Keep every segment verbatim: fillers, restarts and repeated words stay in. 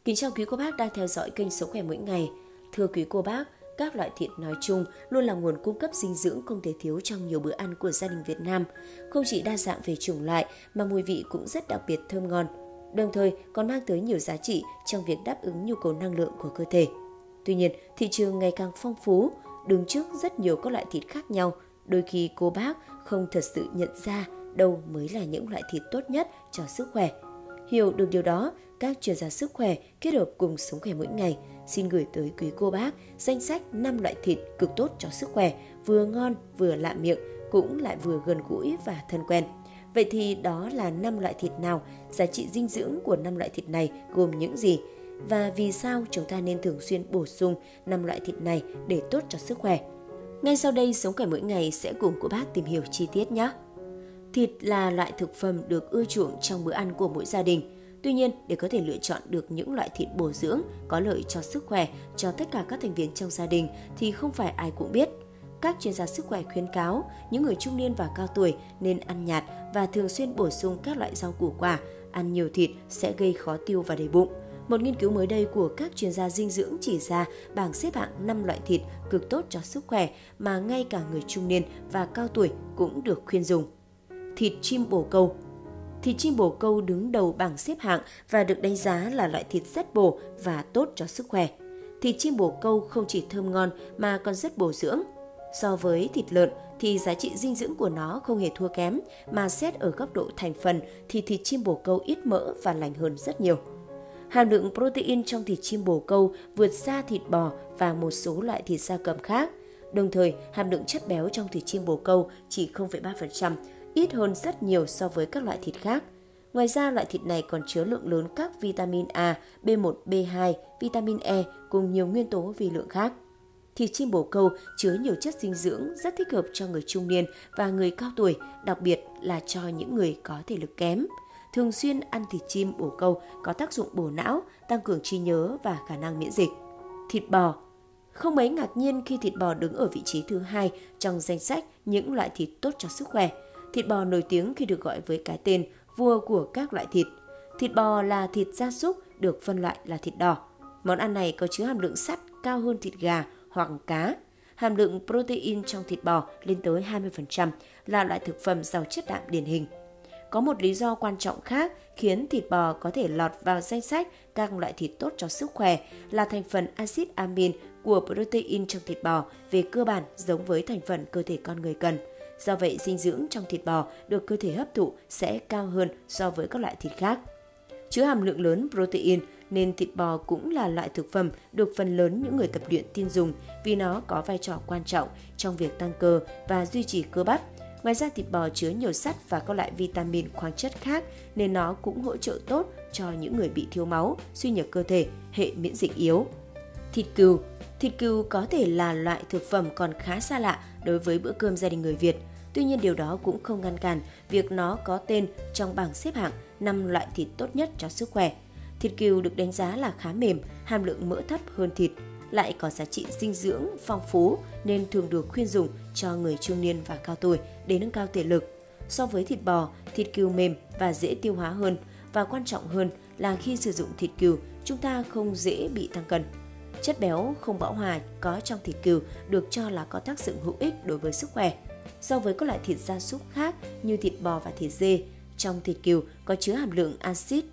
Kính chào quý cô bác đang theo dõi kênh Sống Khỏe Mỗi Ngày. Thưa quý cô bác, các loại thịt nói chung luôn là nguồn cung cấp dinh dưỡng không thể thiếu trong nhiều bữa ăn của gia đình Việt Nam. Không chỉ đa dạng về chủng loại mà mùi vị cũng rất đặc biệt thơm ngon, đồng thời còn mang tới nhiều giá trị trong việc đáp ứng nhu cầu năng lượng của cơ thể. Tuy nhiên, thị trường ngày càng phong phú, đứng trước rất nhiều các loại thịt khác nhau, đôi khi cô bác không thật sự nhận ra đâu mới là những loại thịt tốt nhất cho sức khỏe. Hiểu được điều đó, các chuyên gia sức khỏe kết hợp cùng Sống Khỏe Mỗi Ngày xin gửi tới quý cô bác danh sách năm loại thịt cực tốt cho sức khỏe, vừa ngon vừa lạ miệng, cũng lại vừa gần gũi và thân quen. Vậy thì đó là năm loại thịt nào? Giá trị dinh dưỡng của năm loại thịt này gồm những gì? Và vì sao chúng ta nên thường xuyên bổ sung năm loại thịt này để tốt cho sức khỏe? Ngay sau đây, Sống Khỏe Mỗi Ngày sẽ cùng cô bác tìm hiểu chi tiết nhé! Thịt là loại thực phẩm được ưa chuộng trong bữa ăn của mỗi gia đình. Tuy nhiên, để có thể lựa chọn được những loại thịt bổ dưỡng có lợi cho sức khỏe cho tất cả các thành viên trong gia đình thì không phải ai cũng biết. Các chuyên gia sức khỏe khuyến cáo những người trung niên và cao tuổi nên ăn nhạt và thường xuyên bổ sung các loại rau củ quả. Ăn nhiều thịt sẽ gây khó tiêu và đầy bụng. Một nghiên cứu mới đây của các chuyên gia dinh dưỡng chỉ ra bảng xếp hạng năm loại thịt cực tốt cho sức khỏe mà ngay cả người trung niên và cao tuổi cũng được khuyên dùng. Thịt chim bồ câu. Thịt chim bồ câu đứng đầu bảng xếp hạng và được đánh giá là loại thịt rất bổ và tốt cho sức khỏe. Thịt chim bồ câu không chỉ thơm ngon mà còn rất bổ dưỡng. So với thịt lợn thì giá trị dinh dưỡng của nó không hề thua kém, mà xét ở góc độ thành phần thì thịt chim bồ câu ít mỡ và lành hơn rất nhiều. Hàm lượng protein trong thịt chim bồ câu vượt xa thịt bò và một số loại thịt gia cầm khác. Đồng thời, hàm lượng chất béo trong thịt chim bồ câu chỉ không phẩy ba phần trăm, ít hơn rất nhiều so với các loại thịt khác. Ngoài ra, loại thịt này còn chứa lượng lớn các vitamin A, B một, B hai, vitamin E cùng nhiều nguyên tố vi lượng khác. Thịt chim bồ câu chứa nhiều chất dinh dưỡng rất thích hợp cho người trung niên và người cao tuổi, đặc biệt là cho những người có thể lực kém. Thường xuyên ăn thịt chim bồ câu có tác dụng bổ não, tăng cường trí nhớ và khả năng miễn dịch. Thịt bò. Không mấy ngạc nhiên khi thịt bò đứng ở vị trí thứ hai trong danh sách những loại thịt tốt cho sức khỏe. Thịt bò nổi tiếng khi được gọi với cái tên vua của các loại thịt. Thịt bò là thịt gia súc được phân loại là thịt đỏ. Món ăn này có chứa hàm lượng sắt cao hơn thịt gà hoặc cá. Hàm lượng protein trong thịt bò lên tới hai mươi phần trăm, là loại thực phẩm giàu chất đạm điển hình. Có một lý do quan trọng khác khiến thịt bò có thể lọt vào danh sách các loại thịt tốt cho sức khỏe là thành phần axit amin của protein trong thịt bò về cơ bản giống với thành phần cơ thể con người cần. Do vậy, dinh dưỡng trong thịt bò được cơ thể hấp thụ sẽ cao hơn so với các loại thịt khác. Chứa hàm lượng lớn protein nên thịt bò cũng là loại thực phẩm được phần lớn những người tập luyện tin dùng vì nó có vai trò quan trọng trong việc tăng cơ và duy trì cơ bắp. Ngoài ra, thịt bò chứa nhiều sắt và các loại vitamin khoáng chất khác nên nó cũng hỗ trợ tốt cho những người bị thiếu máu, suy nhược cơ thể, hệ miễn dịch yếu. Thịt cừu. Thịt cừu có thể là loại thực phẩm còn khá xa lạ đối với bữa cơm gia đình người Việt. Tuy nhiên, điều đó cũng không ngăn cản việc nó có tên trong bảng xếp hạng năm loại thịt tốt nhất cho sức khỏe. Thịt cừu được đánh giá là khá mềm, hàm lượng mỡ thấp hơn thịt, lại có giá trị dinh dưỡng phong phú nên thường được khuyên dùng cho người trung niên và cao tuổi để nâng cao thể lực. So với thịt bò, thịt cừu mềm và dễ tiêu hóa hơn, và quan trọng hơn là khi sử dụng thịt cừu, chúng ta không dễ bị tăng cân. Chất béo không bão hòa có trong thịt cừu được cho là có tác dụng hữu ích đối với sức khỏe. So với các loại thịt gia súc khác như thịt bò và thịt dê, trong thịt cừu có chứa hàm lượng axit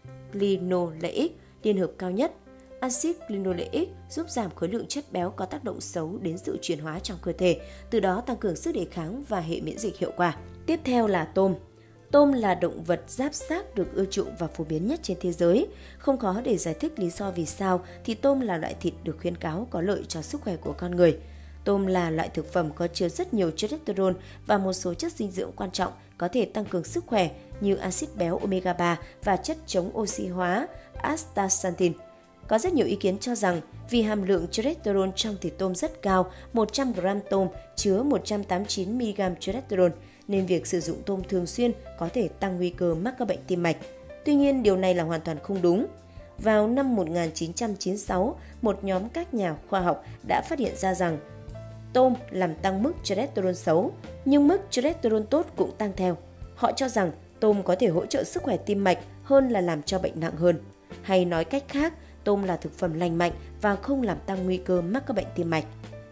linoleic liên hợp cao nhất. Axit linoleic giúp giảm khối lượng chất béo có tác động xấu đến sự chuyển hóa trong cơ thể, từ đó tăng cường sức đề kháng và hệ miễn dịch hiệu quả. Tiếp theo là tôm. Tôm là động vật giáp xác được ưa chuộng và phổ biến nhất trên thế giới. Không khó để giải thích lý do vì sao thì tôm là loại thịt được khuyến cáo có lợi cho sức khỏe của con người. Tôm là loại thực phẩm có chứa rất nhiều cholesterol và một số chất dinh dưỡng quan trọng có thể tăng cường sức khỏe như axit béo omega ba và chất chống oxy hóa astaxanthin. Có rất nhiều ý kiến cho rằng vì hàm lượng cholesterol trong thịt tôm rất cao, một trăm gam tôm chứa một trăm tám mươi chín mi li gam cholesterol, nên việc sử dụng tôm thường xuyên có thể tăng nguy cơ mắc các bệnh tim mạch. Tuy nhiên, điều này là hoàn toàn không đúng. Vào năm một nghìn chín trăm chín mươi sáu, một nhóm các nhà khoa học đã phát hiện ra rằng tôm làm tăng mức cholesterol xấu, nhưng mức cholesterol tốt cũng tăng theo. Họ cho rằng tôm có thể hỗ trợ sức khỏe tim mạch hơn là làm cho bệnh nặng hơn. Hay nói cách khác, tôm là thực phẩm lành mạnh và không làm tăng nguy cơ mắc các bệnh tim mạch.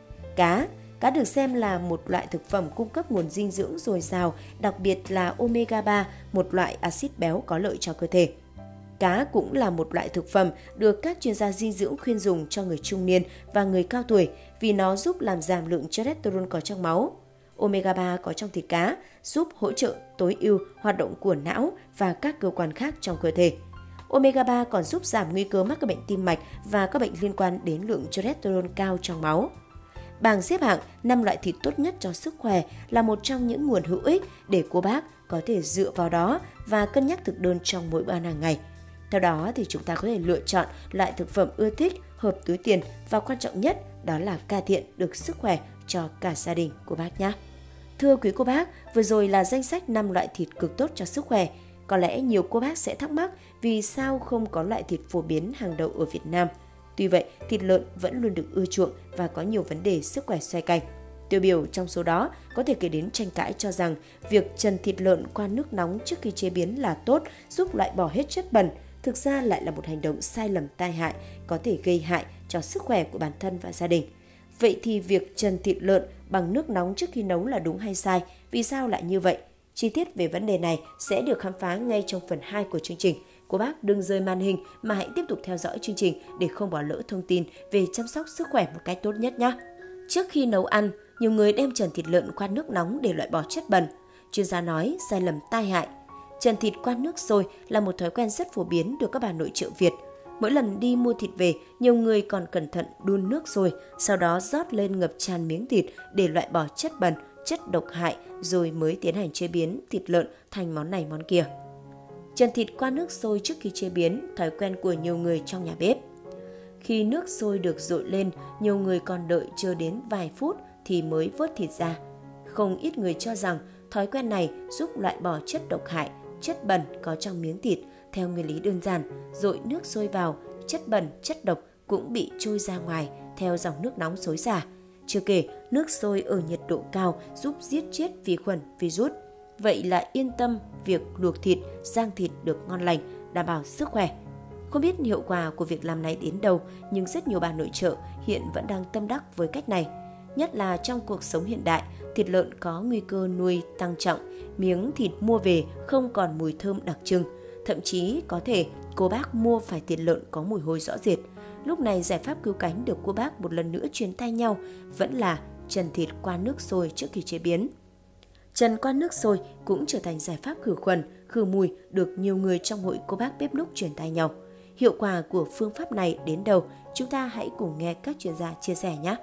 Cá Cá được xem là một loại thực phẩm cung cấp nguồn dinh dưỡng dồi dào, đặc biệt là omega ba, một loại axit béo có lợi cho cơ thể. Cá cũng là một loại thực phẩm được các chuyên gia dinh dưỡng khuyên dùng cho người trung niên và người cao tuổi vì nó giúp làm giảm lượng cholesterol có trong máu. omega ba có trong thịt cá giúp hỗ trợ tối ưu hoạt động của não và các cơ quan khác trong cơ thể. omega ba còn giúp giảm nguy cơ mắc các bệnh tim mạch và các bệnh liên quan đến lượng cholesterol cao trong máu. Bảng xếp hạng năm loại thịt tốt nhất cho sức khỏe là một trong những nguồn hữu ích để cô bác có thể dựa vào đó và cân nhắc thực đơn trong mỗi bữa ăn hàng ngày. Theo đó thì chúng ta có thể lựa chọn loại thực phẩm ưa thích, hợp túi tiền và quan trọng nhất đó là cải thiện được sức khỏe cho cả gia đình của bác nhé. Thưa quý cô bác, vừa rồi là danh sách năm loại thịt cực tốt cho sức khỏe. Có lẽ nhiều cô bác sẽ thắc mắc vì sao không có loại thịt phổ biến hàng đầu ở Việt Nam. Tuy vậy, thịt lợn vẫn luôn được ưa chuộng và có nhiều vấn đề sức khỏe xoay cành. Tiêu biểu trong số đó có thể kể đến tranh cãi cho rằng việc trần thịt lợn qua nước nóng trước khi chế biến là tốt, giúp loại bỏ hết chất bẩn. Thực ra lại là một hành động sai lầm tai hại, có thể gây hại cho sức khỏe của bản thân và gia đình. Vậy thì việc trần thịt lợn bằng nước nóng trước khi nấu là đúng hay sai? Vì sao lại như vậy? Chi tiết về vấn đề này sẽ được khám phá ngay trong phần hai của chương trình. Cô bác đừng rời màn hình mà hãy tiếp tục theo dõi chương trình để không bỏ lỡ thông tin về chăm sóc sức khỏe một cách tốt nhất nhé. Trước khi nấu ăn, nhiều người đem trần thịt lợn qua nước nóng để loại bỏ chất bẩn. Chuyên gia nói sai lầm tai hại. Trần thịt qua nước sôi là một thói quen rất phổ biến được các bà nội trợ Việt. Mỗi lần đi mua thịt về, nhiều người còn cẩn thận đun nước sôi, sau đó rót lên ngập tràn miếng thịt để loại bỏ chất bẩn, chất độc hại rồi mới tiến hành chế biến thịt lợn thành món này món kia. Trần thịt qua nước sôi trước khi chế biến, thói quen của nhiều người trong nhà bếp. Khi nước sôi được dội lên, nhiều người còn đợi chờ đến vài phút thì mới vớt thịt ra. Không ít người cho rằng thói quen này giúp loại bỏ chất độc hại, chất bẩn có trong miếng thịt. Theo nguyên lý đơn giản, dội nước sôi vào, chất bẩn, chất độc cũng bị trôi ra ngoài theo dòng nước nóng xối xả. Chưa kể, nước sôi ở nhiệt độ cao giúp giết chết vi khuẩn, virus. Vậy là yên tâm việc luộc thịt, rang thịt được ngon lành, đảm bảo sức khỏe. Không biết hiệu quả của việc làm này đến đâu, nhưng rất nhiều bà nội trợ hiện vẫn đang tâm đắc với cách này. Nhất là trong cuộc sống hiện đại, thịt lợn có nguy cơ nuôi tăng trọng, miếng thịt mua về không còn mùi thơm đặc trưng. Thậm chí có thể cô bác mua phải thịt lợn có mùi hôi rõ rệt. Lúc này giải pháp cứu cánh được cô bác một lần nữa truyền tay nhau vẫn là trần thịt qua nước sôi trước khi chế biến. Trần qua nước sôi cũng trở thành giải pháp khử khuẩn, khử mùi được nhiều người trong hội cô bác bếp núc truyền tay nhau. Hiệu quả của phương pháp này đến đâu, chúng ta hãy cùng nghe các chuyên gia chia sẻ nhé.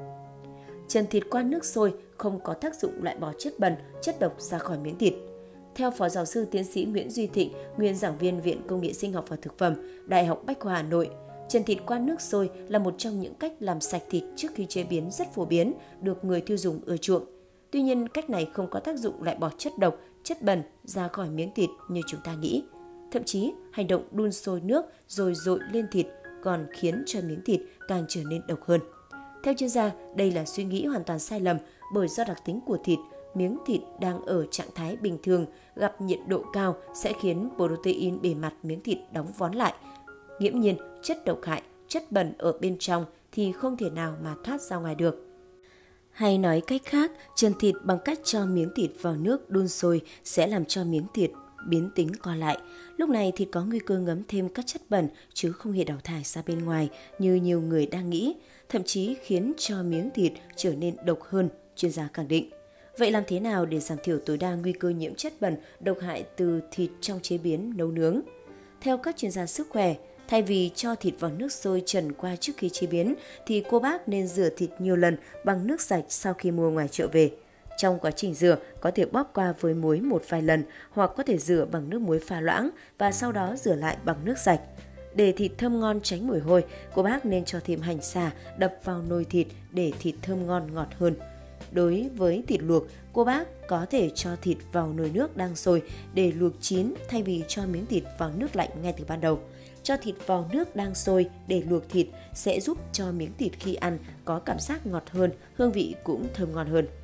Trần thịt qua nước sôi không có tác dụng loại bỏ chất bẩn, chất độc ra khỏi miếng thịt. Theo Phó Giáo sư Tiến sĩ Nguyễn Duy Thịnh, nguyên giảng viên Viện Công nghệ Sinh học và Thực phẩm, Đại học Bách khoa Hà Nội, trần thịt qua nước sôi là một trong những cách làm sạch thịt trước khi chế biến rất phổ biến, được người tiêu dùng ưa chuộng. Tuy nhiên, cách này không có tác dụng loại bỏ chất độc, chất bẩn ra khỏi miếng thịt như chúng ta nghĩ. Thậm chí, hành động đun sôi nước rồi dội lên thịt còn khiến cho miếng thịt càng trở nên độc hơn. Theo chuyên gia, đây là suy nghĩ hoàn toàn sai lầm bởi do đặc tính của thịt, miếng thịt đang ở trạng thái bình thường gặp nhiệt độ cao sẽ khiến protein bề mặt miếng thịt đóng vón lại. Nghiễm nhiên, chất độc hại, chất bẩn ở bên trong thì không thể nào mà thoát ra ngoài được. Hay nói cách khác, trần thịt bằng cách cho miếng thịt vào nước đun sôi sẽ làm cho miếng thịt biến tính co lại. Lúc này thịt có nguy cơ ngấm thêm các chất bẩn chứ không hề đào thải ra bên ngoài như nhiều người đang nghĩ, thậm chí khiến cho miếng thịt trở nên độc hơn, chuyên gia khẳng định. Vậy làm thế nào để giảm thiểu tối đa nguy cơ nhiễm chất bẩn, độc hại từ thịt trong chế biến, nấu nướng? Theo các chuyên gia sức khỏe, thay vì cho thịt vào nước sôi trần qua trước khi chế biến, thì cô bác nên rửa thịt nhiều lần bằng nước sạch sau khi mua ngoài chợ về. Trong quá trình rửa, có thể bóp qua với muối một vài lần hoặc có thể rửa bằng nước muối pha loãng và sau đó rửa lại bằng nước sạch. Để thịt thơm ngon tránh mùi hôi, cô bác nên cho thêm hành xả đập vào nồi thịt để thịt thơm ngon ngọt hơn. Đối với thịt luộc, cô bác có thể cho thịt vào nồi nước đang sôi để luộc chín thay vì cho miếng thịt vào nước lạnh ngay từ ban đầu. Cho thịt vào nước đang sôi để luộc thịt sẽ giúp cho miếng thịt khi ăn có cảm giác ngọt hơn, hương vị cũng thơm ngon hơn.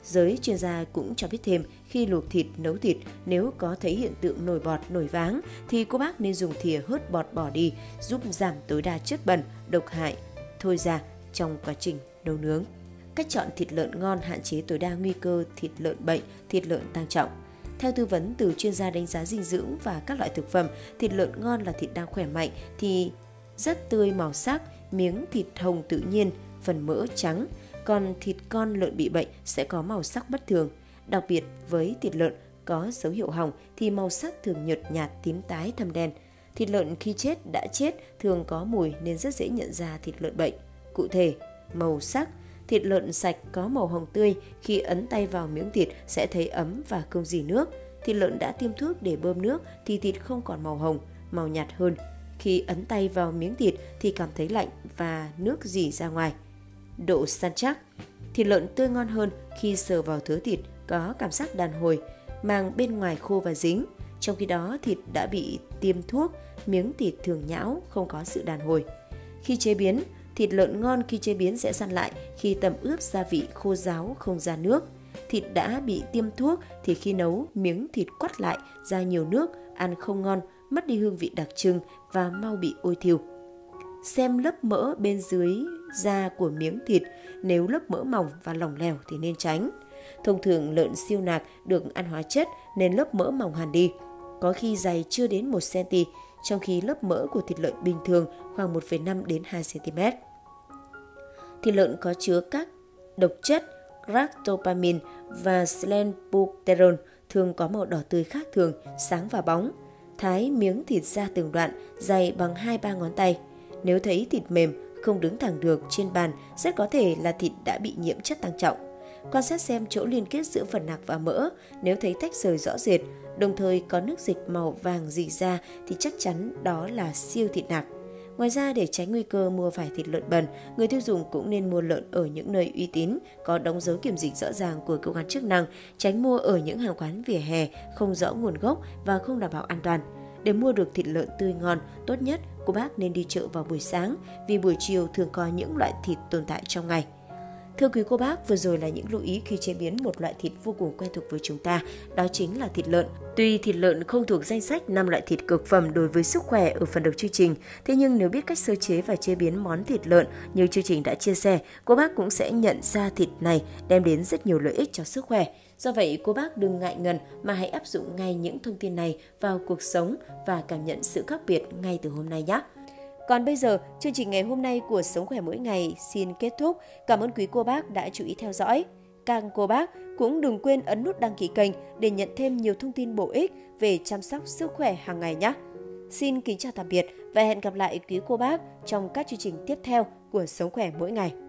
Giới chuyên gia cũng cho biết thêm, khi luộc thịt, nấu thịt, nếu có thấy hiện tượng nổi bọt, nổi váng thì cô bác nên dùng thìa hớt bọt bỏ đi, giúp giảm tối đa chất bẩn, độc hại thôi ra trong quá trình nấu nướng. Cách chọn thịt lợn ngon hạn chế tối đa nguy cơ thịt lợn bệnh, thịt lợn tăng trọng. Theo tư vấn từ chuyên gia đánh giá dinh dưỡng và các loại thực phẩm, thịt lợn ngon là thịt đang khỏe mạnh thì rất tươi màu sắc, miếng thịt hồng tự nhiên, phần mỡ trắng. Còn thịt con lợn bị bệnh sẽ có màu sắc bất thường. Đặc biệt với thịt lợn có dấu hiệu hỏng thì màu sắc thường nhợt nhạt, tím tái, thâm đen. Thịt lợn khi chết đã chết thường có mùi nên rất dễ nhận ra thịt lợn bệnh. Cụ thể, màu sắc, thịt lợn sạch có màu hồng tươi, khi ấn tay vào miếng thịt sẽ thấy ấm và không rỉ nước. Thịt lợn đã tiêm thuốc để bơm nước thì thịt không còn màu hồng, màu nhạt hơn. Khi ấn tay vào miếng thịt thì cảm thấy lạnh và nước rỉ ra ngoài. Độ săn chắc, thịt lợn tươi ngon hơn khi sờ vào thớ thịt có cảm giác đàn hồi, màng bên ngoài khô và dính. Trong khi đó thịt đã bị tiêm thuốc, miếng thịt thường nhão, không có sự đàn hồi. Khi chế biến, thịt lợn ngon khi chế biến sẽ săn lại khi tẩm ướp gia vị khô ráo, không ra nước. Thịt đã bị tiêm thuốc thì khi nấu, miếng thịt quắt lại, ra nhiều nước, ăn không ngon, mất đi hương vị đặc trưng và mau bị ôi thiêu. Xem lớp mỡ bên dưới da của miếng thịt, nếu lớp mỡ mỏng và lỏng lẻo thì nên tránh. Thông thường lợn siêu nạc được ăn hóa chất nên lớp mỡ mỏng hẳn đi, có khi dày chưa đến một xăng-ti-mét, trong khi lớp mỡ của thịt lợn bình thường khoảng một phẩy năm đến hai xăng-ti-mét. Thịt lợn có chứa các độc chất ractopamine và slenbuterol thường có màu đỏ tươi khác thường, sáng và bóng. Thái miếng thịt ra từng đoạn, dày bằng hai ba ngón tay. Nếu thấy thịt mềm, không đứng thẳng được trên bàn, rất có thể là thịt đã bị nhiễm chất tăng trọng. Quan sát xem chỗ liên kết giữa phần nạc và mỡ, nếu thấy tách rời rõ rệt, đồng thời có nước dịch màu vàng rỉ ra thì chắc chắn đó là siêu thịt nạc. Ngoài ra, để tránh nguy cơ mua phải thịt lợn bẩn, người tiêu dùng cũng nên mua lợn ở những nơi uy tín, có đóng dấu kiểm dịch rõ ràng của cơ quan chức năng, tránh mua ở những hàng quán vỉa hè không rõ nguồn gốc và không đảm bảo an toàn. Để mua được thịt lợn tươi ngon, tốt nhất cô bác nên đi chợ vào buổi sáng, vì buổi chiều thường có những loại thịt tồn tại trong ngày. Thưa quý cô bác, vừa rồi là những lưu ý khi chế biến một loại thịt vô cùng quen thuộc với chúng ta, đó chính là thịt lợn. Tuy thịt lợn không thuộc danh sách năm loại thịt cực phẩm đối với sức khỏe ở phần đầu chương trình, thế nhưng nếu biết cách sơ chế và chế biến món thịt lợn như chương trình đã chia sẻ, cô bác cũng sẽ nhận ra thịt này đem đến rất nhiều lợi ích cho sức khỏe. Do vậy, cô bác đừng ngại ngần mà hãy áp dụng ngay những thông tin này vào cuộc sống và cảm nhận sự khác biệt ngay từ hôm nay nhé. Còn bây giờ, chương trình ngày hôm nay của Sống Khỏe Mỗi Ngày xin kết thúc. Cảm ơn quý cô bác đã chú ý theo dõi. Các cô bác cũng đừng quên ấn nút đăng ký kênh để nhận thêm nhiều thông tin bổ ích về chăm sóc sức khỏe hàng ngày nhé. Xin kính chào tạm biệt và hẹn gặp lại quý cô bác trong các chương trình tiếp theo của Sống Khỏe Mỗi Ngày.